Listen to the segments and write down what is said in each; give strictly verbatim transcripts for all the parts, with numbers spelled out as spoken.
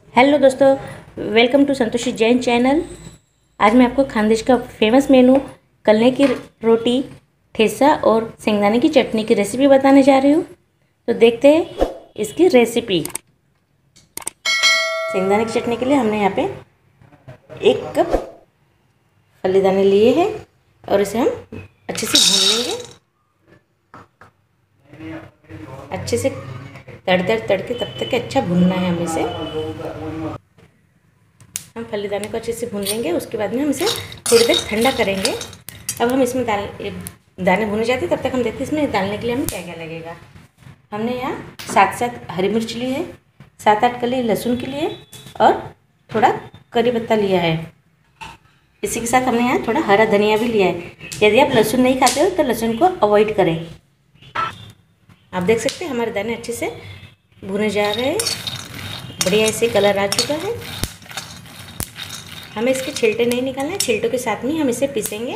Hello दोस्तों, welcome to Santoshi Jain channel. आज मैं आपको खानदेश का फेमस मेनू कलने की रोटी, ठेसा और शेंगदाने की चटनी की रेसिपी बताने जा रही हूँ। तो देखते हैं इसकी रेसिपी। शेंगदाने की चटनी के लिए हमने यहाँ पे एक कप फली दाने लिए हैं और इसे हम अच्छे से भून लेंगे। अच्छे से तड़ तड़ तड़के तब तक अच्छा भूनना है हमें इसे। हम फली दाने को अच्छे से भून लेंगे। उसके बाद में हम इसे थोड़ी देर ठंडा करेंगे। अब हम इसमें दाल दाने भुने जाते तब तक हम देखते हैं इसमें डालने के लिए हमें क्या क्या लगेगा। हमने यहाँ सात सात हरी मिर्च ली है, सात आठ कली लहसुन के लिए और थोड़ा करी पत्ता लिया है। इसी के साथ हमने यहाँ थोड़ा हरा धनिया भी लिया है। यदि आप लहसुन नहीं खाते हो तो लहसुन को अवॉइड करें। आप देख सकते हैं हमारे दाने अच्छे से भुने जा रहे हैं। बढ़िया ऐसे कलर आ चुका है। हमें इसके छिलटे नहीं निकालने हैं, छिलटों के साथ में हम इसे पीसेंगे।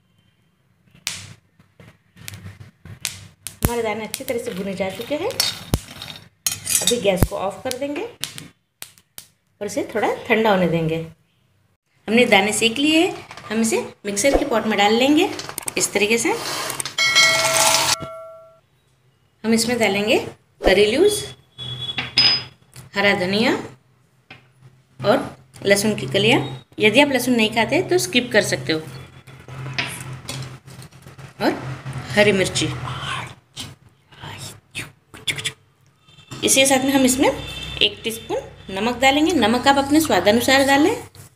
हमारे दाने अच्छी तरह से भुने जा चुके हैं। अभी गैस को ऑफ कर देंगे और इसे थोड़ा ठंडा होने देंगे। हमने दाने सेक लिए हैं। हम इसे मिक्सर के पॉट में डाल लेंगे। इस तरीके से हम इसमें डालेंगे करी लीव्स, हरा धनिया और लहसुन की कलियाँ। यदि आप लहसुन नहीं खाते तो स्किप कर सकते हो। और हरी मिर्ची। इसी के साथ में हम इसमें एक टीस्पून नमक डालेंगे। नमक आप अपने स्वादानुसार डालें।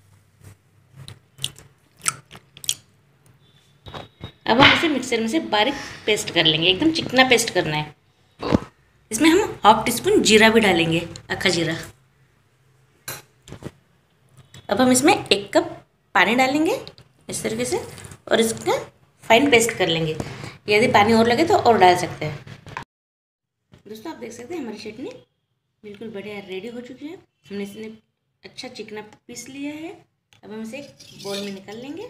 अब हम इसे मिक्सर में से बारीक पेस्ट कर लेंगे। एकदम चिकना पेस्ट करना है। इसमें हम हाफ टी स्पून जीरा भी डालेंगे, अक्खा जीरा। अब हम इसमें एक कप पानी डालेंगे इस तरीके से और इसका फाइन पेस्ट कर लेंगे। यदि पानी और लगे तो और डाल सकते हैं। दोस्तों, आप देख सकते हैं हमारी चटनी बिल्कुल बढ़िया रेडी हो चुकी है। हमने इसने अच्छा चिकना पीस लिया है। अब हम इसे एक बाउल में निकाल लेंगे।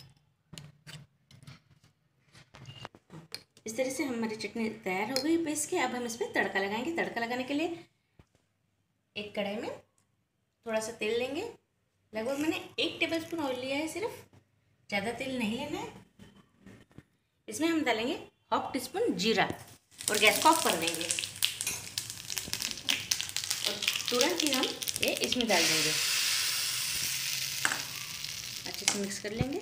इस तरह से हमारी चटनी तैयार हो गई पीस के। अब हम इसमें तड़का लगाएंगे। तड़का लगाने के लिए एक कढ़ाई में थोड़ा सा तेल लेंगे। लगभग मैंने एक टेबल स्पून ऑयल लिया है, सिर्फ ज़्यादा तेल नहीं लेना है। इसमें हम डालेंगे हाफ टी स्पून जीरा और गैस को ऑफ कर देंगे और तुरंत ही हम ये इसमें डाल देंगे। अच्छे से मिक्स कर लेंगे।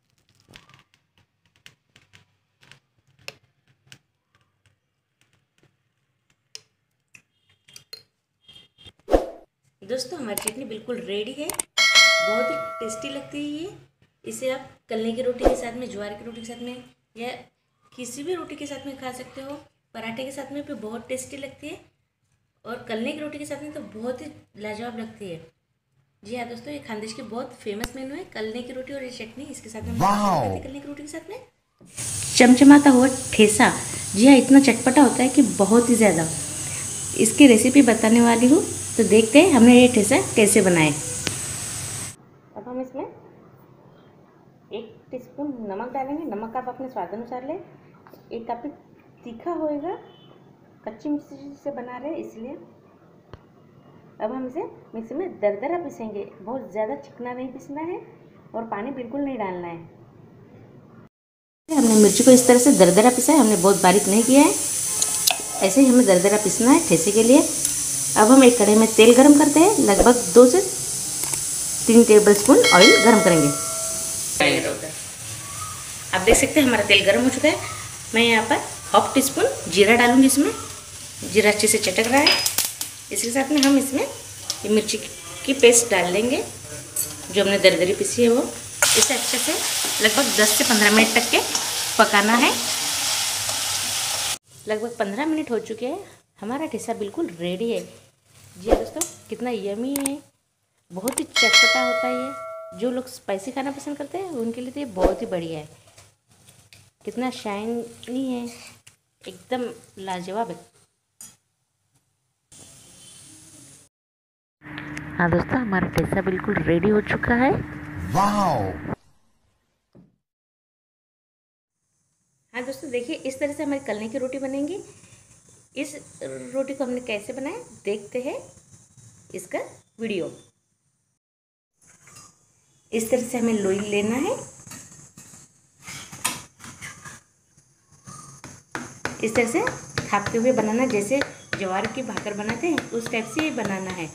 दोस्तों, हमारी चटनी बिल्कुल रेडी है। बहुत ही टेस्टी लगती है ये। इसे आप कलने की रोटी के साथ में, ज्वार की रोटी के साथ में या किसी भी रोटी के साथ में खा सकते हो। पराठे के साथ में भी बहुत टेस्टी लगती है और कलने की रोटी के साथ में तो बहुत ही लाजवाब लगती है। जी हाँ दोस्तों, ये खानदेश की बहुत फेमस मेनू है कलने की रोटी और ये चटनी। इसके साथ में कलने की रोटी के साथ में चमचमाता हुआ ठेसा। जी हाँ, इतना चटपटा होता है कि बहुत ही ज़्यादा। इसकी रेसिपी बताने वाली हूँ, तो देखते हैं हमने ये ठेसा कैसे बनाए। अब हम इसमें एक टीस्पून नमक डालेंगे। नमक आप अपने स्वाद अनुसार लें। एक काफ़ी तीखा होएगा, कच्ची मिर्ची से बना रहे हैं इसलिए। अब हम इसे मिक्सी में दरदरा पीसेंगे। बहुत ज़्यादा चिकना नहीं पीसना है और पानी बिल्कुल नहीं डालना है। हमने मिर्ची को इस तरह से दरदरा पीसा है। हमने बहुत बारीक नहीं किया है। ऐसे ही हमें दरदरा पीसना है ठेसे के लिए। अब हम एक कढ़ाई में तेल गरम करते हैं। लगभग दो से तीन टेबल स्पून ऑयल गरम करेंगे। आप देख सकते हैं हमारा तेल गरम हो चुका है। मैं यहाँ पर हाफ टी स्पून जीरा डालूंगी। इसमें जीरा अच्छे से चटक रहा है। इसके साथ में हम इसमें ये मिर्ची की पेस्ट डाल लेंगे जो हमने दरदरी पीसी है वो। इसे अच्छे से लगभग दस से पंद्रह मिनट तक के पकाना है। लगभग पंद्रह मिनट हो चुके हैं। हमारा ठेसा बिल्कुल रेडी है। जी हाँ दोस्तों, कितना यमी है। बहुत ही चटपटा होता है ये। जो लोग स्पाइसी खाना पसंद करते हैं उनके लिए तो ये बहुत ही बढ़िया है। कितना शाइनी है, एकदम लाजवाब है। हाँ दोस्तों, हमारा ठेसा बिल्कुल रेडी हो चुका है। वाओ! हाँ दोस्तों, देखिए इस तरह से हमारी कलने की रोटी बनेगी। इस रोटी को हमने कैसे बनाया देखते हैं। इसका वीडियो। इस तरह से हमें लोई लेना है, इस तरह से थापते हुए बनाना, जैसे ज्वार की भाकर बनाते हैं उस टाइप से ये बनाना है।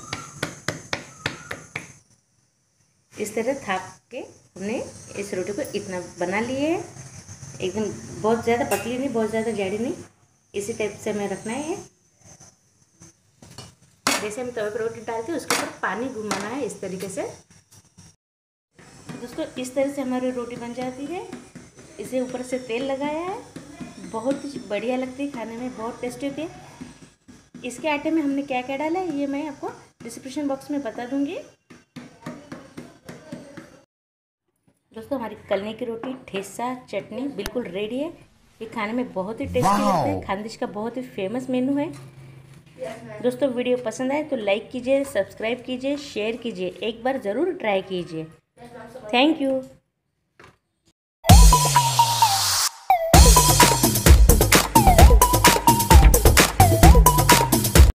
इस तरह थाप के हमने इस रोटी को इतना बना लिए है, एकदम बहुत ज़्यादा पतली नहीं, बहुत ज़्यादा गाढ़ी नहीं, इसी टाइप से हमें रखना है। जैसे हम तवे पर रोटी डालते हैं उसके ऊपर पानी घुमाना है इस तरीके से। दोस्तों इस तरह से हमारी रोटी बन जाती है। इसे ऊपर से तेल लगाया है, बहुत ही बढ़िया लगती है खाने में, बहुत टेस्टी होती है। इसके आटे में हमने क्या क्या डाला है ये मैं आपको डिस्क्रिप्शन बॉक्स में बता दूंगी। दोस्तों हमारी कलनी की रोटी ठेसा चटनी बिल्कुल रेडी है। ये खाने में बहुत ही टेस्टी लगता है, खानदेश का बहुत ही फेमस मेनू है। दोस्तों वीडियो पसंद आए तो लाइक कीजिए, सब्सक्राइब कीजिए, शेयर कीजिए, एक बार ज़रूर ट्राई कीजिए। Thank you.